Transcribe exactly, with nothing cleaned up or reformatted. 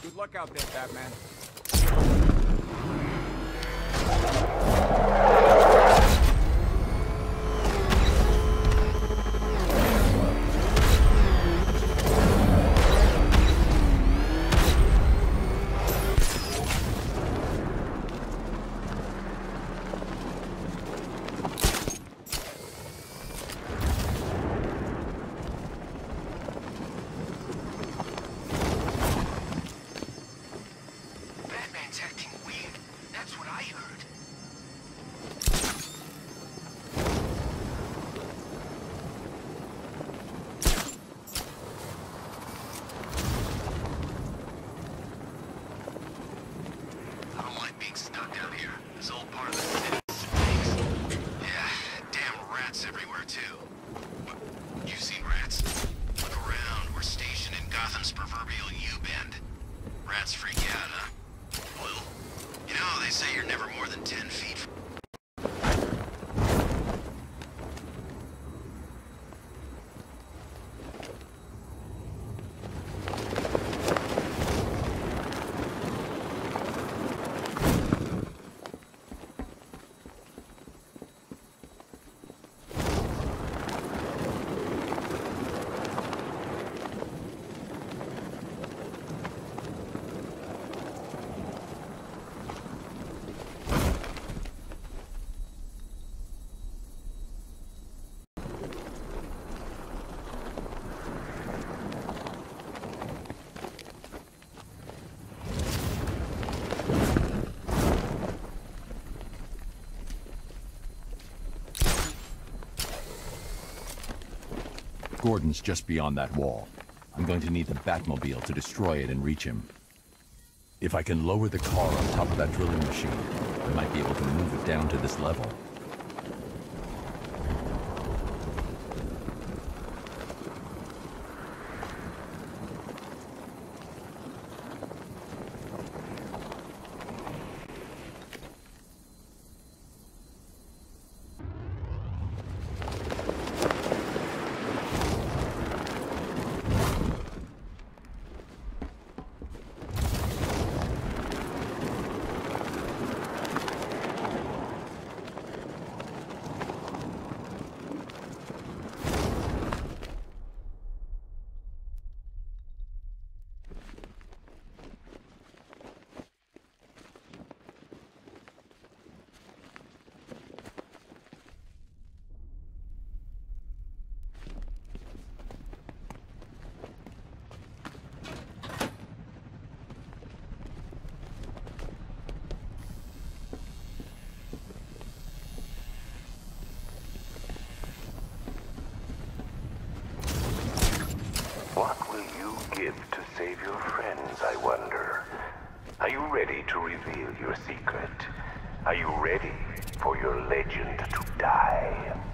Good luck out there, Batman. Gordon's just beyond that wall. I'm going to need the Batmobile to destroy it and reach him. If I can lower the car on top of that drilling machine, I might be able to move it down to this level. What will you give to save your friends, I wonder? Are you ready to reveal your secret? Are you ready for your legend to die?